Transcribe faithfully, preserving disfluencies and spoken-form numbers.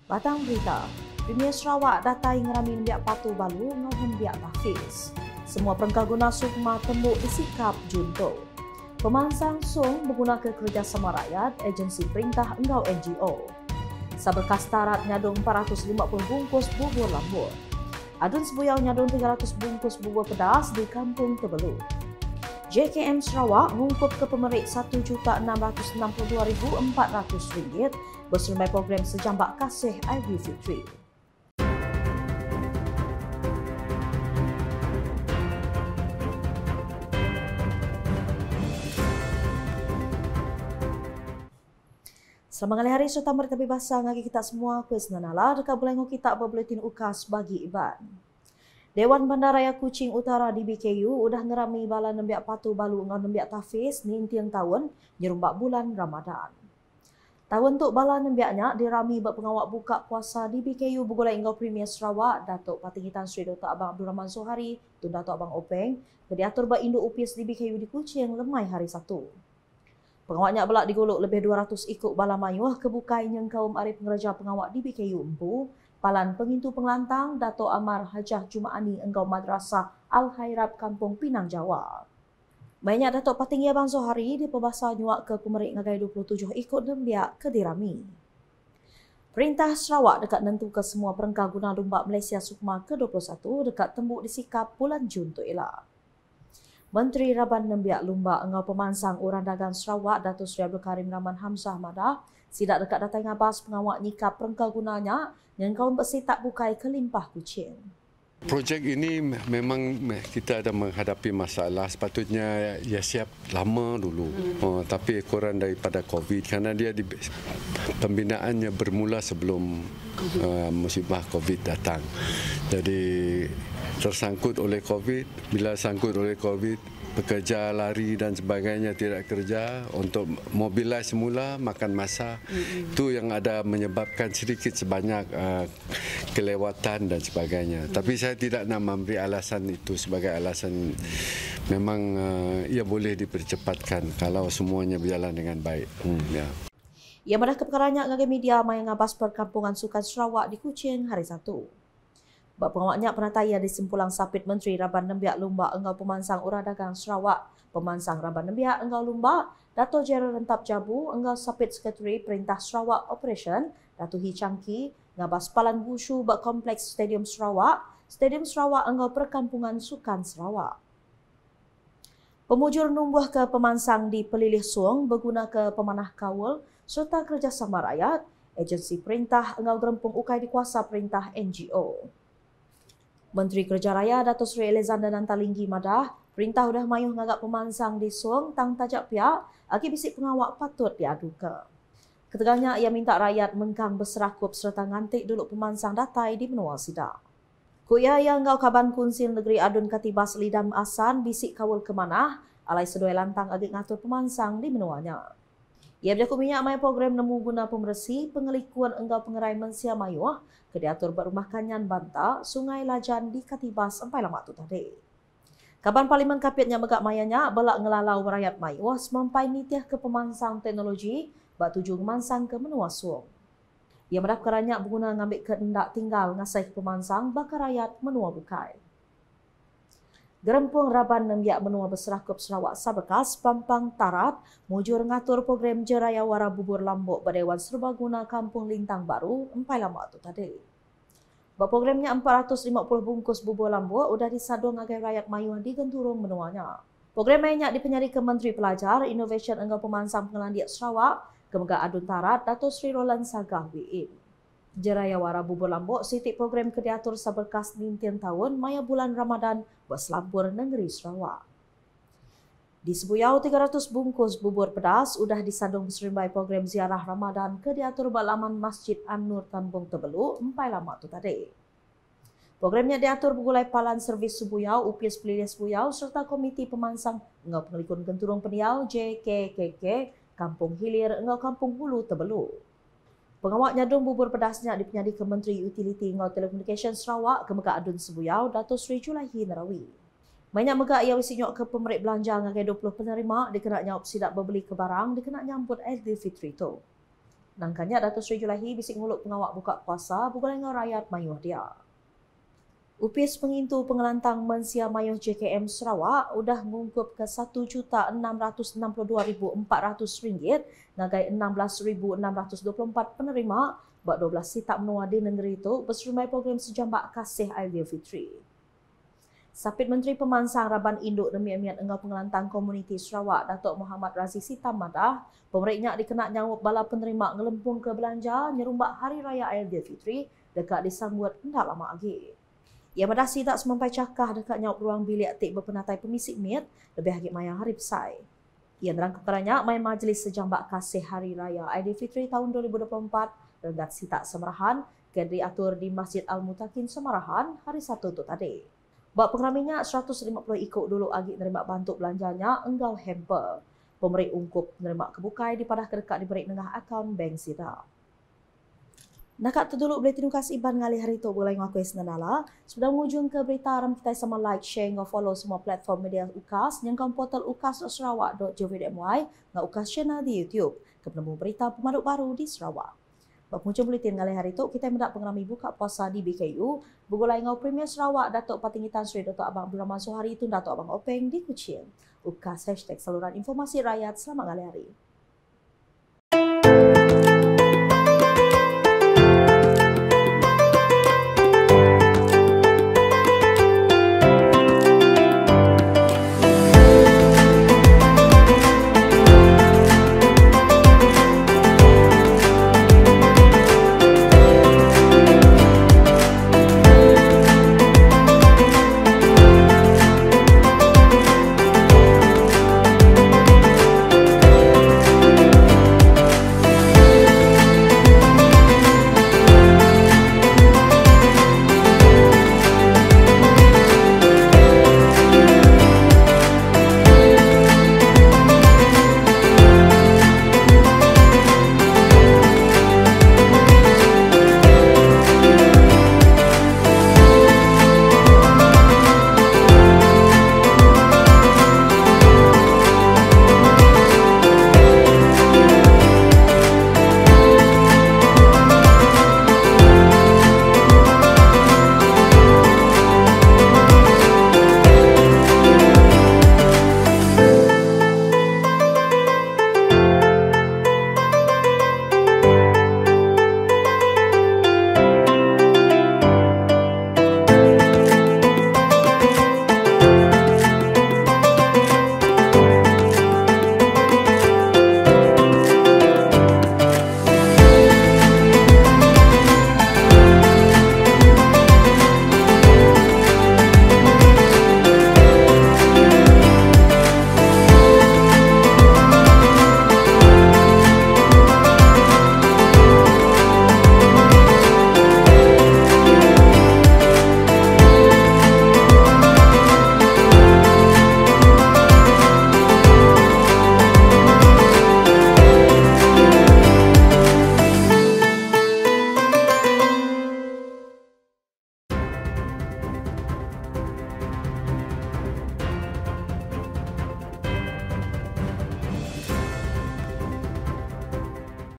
Batang berita, Premier Sarawak datai ngerami biak patu balu ngauhan biak tahfiz. Semua perengkaguna sukma tembuk disikap junto. Pemansang Sung menggunakan kerjasama rakyat, agensi perintah enggau N G O. Saberkas tarat nyadung empat ratus lima puluh bungkus bubur lambur. Adun sebuyau nyadung tiga ratus bungkus bubur pedas di Kampung Tebelu. J K M Sarawak mengungkup ke pemerik satu juta enam ratus enam puluh dua ribu empat ratus ringgit bersermai program Sejambak Kasih Aidilfitri. Selamat hari serta mertabi bahasa ngagi kita semua kuis nanala dekat belengo kita berbuletin ukas bagi iban. Dewan Bandaraya Kuching Utara D B K U udah ngerami bala nembiak patu balu ngau nembiak tahfiz ni intiang tahun nyerumbak bulan Ramadan. Tahun tu bala nembiaknya dirami berpengawak buka puasa D B K U bergulai engkau Premier Sarawak Datuk Patingitan Sri Doktor Abang Abdul Rahman Zohari Tun Datuk Abang Openg kediatur berinduk U P S D B K U di Kuching lemai hari Sabtu. Pengawaknya belak digolok lebih dua ratus ikut bala mayuh kebukai yang kaum arif pengereja pengawak D B K U empu, palan pengintu pengelantang Dato' Amar Hajah Jumaani Enggau Madrasah Al-Khairab Kampung Pinang Jawa. Mainnya Dato' Patinggi Abang Zohari di pebasa nyuak ke pemerik ngagai dua puluh tujuh ikut nembiak ke dirami. Perintah Sarawak dekat nentu ke semua perengkah guna lumba Malaysia Sukma ke dua puluh satu dekat tembuk disikap bulan Jun tu ialah. Menteri Raban Nembiak Lumba Engau Pemansang Urang Dagang Sarawak Datuk Seri Abdul Karim Rahman Hamzah Madah sidak dekat datai ngabas pengawak nyikap perengkau gunanya yang kaum besi tak bukai kelimpah Kuching. Projek ini memang kita ada menghadapi masalah, sepatutnya ia siap lama dulu. Hmm. Oh, tapi ekoran daripada COVID kerana dia di, pembinaannya bermula sebelum uh, musibah COVID datang. Jadi tersangkut oleh COVID, bila sangkut oleh COVID, bekerja lari dan sebagainya tidak kerja untuk mobilize semula makan masa. Mm-hmm. Itu yang ada menyebabkan sedikit sebanyak uh, kelewatan dan sebagainya. Mm-hmm. Tapi saya tidak nak memberi alasan itu sebagai alasan. Memang uh, ia boleh dipercepatkan kalau semuanya berjalan dengan baik. Hmm, ya. Ia madah keperkaranya ngagai media mai ngabas perkampungan sukan Sarawak di Kuching hari Sabtu. Bak pengawaknya penataya di simpulang sapit Menteri Raban Nembiak Lumba Engau Pemansang Urang Dagang Sarawak, Pemansang Raban Nembiak Engau Lumba, Dato' Jeral Rentap Jabu, Engau Sapit Sekretari Perintah Sarawak Operation, Dato' Hi Changki, ngabas palan wushu bak Kompleks Stadium Sarawak, Stadium Sarawak Engau Perkampungan Sukan Sarawak. Pemujur numbuh ke pemansang di Pelilih Suong berguna ke pemanah kawal serta kerjasama rakyat, agensi perintah Engau Gerempung Ukai di kuasa perintah N G O. Menteri Kerja Raya Datuk Seri Alexander Nantalinggi Madah, perintah udah mayuh ngagak pemansang di Suong tang tajak pihak aki bisik pengawak patut diaduka. Ketegalnya ia minta rakyat mengkang berserakup serta ngantik dulu pemansang datai di menua sidak. Kuya yang ngau kaban kunsil negeri Adun Katibas Lidam Asan bisik kawul kemanah alai sedoi lantang agak ngatur pemansang di menuanya. Ia berjaku minyak mai program nemu guna pembersih pengelikuan enggau pengerai mensia mayuh ke diatur berumah kanyan Banta, Sungai Lajan di Katibas empai lama tu tadi. Kaban Parlimen Kapitnya megak mayanya belak ngelalau rakyat mayuh semampai nitiah ke pemansang teknologi bak tuju mansang ke menua Suong. Ia medap keranya berguna ngambil keendak tinggal ngasai ke pemansang bakar rakyat menua bukai. Gerempung Raban Nembiak menua berserakup Sarawak Saberkas Pampang Tarat mujur ngatur program Jeraya Wara Bubur Lambuk Berdewan Serbaguna Kampung Lintang Baru empai lama tu tadi. Programnya empat ratus lima puluh bungkus bubur lambuk udah disadung agai rakyat mayuh di genturung menuanya. Program mainnya dipenyari ke Menteri Pelajar, Innovation Engau Pemansang Pengelandiak Sarawak, Kemegak Adun Tarat, Dato' Sri Roland Sagah W I N. Jeraya Wara Bubur Lambuk sitik program kediatur saberkas nintian tahun maya bulan Ramadan berselampur negeri Sarawak. Di Sebuyau tiga ratus bungkus bubur pedas udah disadung serembai program ziarah Ramadan ke diatur balaman Masjid An-Nur Tambung Tebelu empai lama tu tadi. Programnya diatur bergulai palan servis Sebuyau, U P S Pelilih Sebuyau serta Komiti Pemansang Engau Pengelikun Genturung Peniau J K K K Kampung Hilir Engau Kampung Hulu Tebelu. Pengawak nyadung bubur pedasnya dipenyadi ke Menteri Utiliti Engau Telekomunikasi Sarawak Kemegak Adun Sebuyau Dato' Sri Julaihi Narawi. Banyak megak ia wisi nyok ke pemerik belanja ngagai dua puluh penerima dikena nyawab sidak berbeli ke barang dikena nyambut Aidilfitri itu. Nangkanya Datuk Seri Julaihi bisik nguluk pengawak buka puasa bukan dengan rakyat mayuh dia. Upis pengintu pengelantang Mensia Mayuh J K M Sarawak udah ngungkup ke satu juta enam ratus enam puluh dua ribu empat ratus ringgit ngagai enam belas ribu enam ratus dua puluh empat penerima buat dua belas sitak menua di negeri itu berserumai program sejambak kasih Aidilfitri. Sapit Menteri Pemansang Raban Induk demi Emiat Engau Pengelantang Komuniti Sarawak Datuk Muhammad Razi Sitam Madah, pemeriknya dikena nyawuk bala penerima ngelempung ke belanja nyerumbak Hari Raya Aidilfitri dekat disambut hendak lama lagi. Ia madasi tak semampai cakah dekat nyawuk ruang bilik atik berpenatai pemisik mit lebih lagi mayang hari besai. Ia nerang keteranya mai majlis sejambak kasih Hari Raya Aidilfitri tahun dua ribu dua puluh empat rendat sitak semarahan ke diatur di Masjid Al-Mutakin Semarahan hari Sabtu tu tadi. Buat pengraminya seratus lima puluh ikut dulu agi nerima bantuk belanjanya engkau hamper. Pemberi ungkup nerima kebukai di padah kedekat diberi nengah akaun bank sida. Nak tu dulu boleh terima kasih ban ngalih hari tu boleh ngaku senanala. Sudah mengujung ke berita ram kita sama like, share, ngau follow semua platform media UKAS nyangkau portal ukas dot sarawak dot go dot my ngau UKAS channel di YouTube. Kepenemu berita pemaduk baru di Sarawak. Bak muncul buletin ngalih hari tu kita mendak pengerami buka puasa di B K U. Bugulai ngau Premier Sarawak Datuk Patingitan Seri Datuk Abang Abdul Rahman Sohari itu Datuk Abang Openg di Kuching. UKAS hashtag saluran informasi rakyat selamat ngalih hari.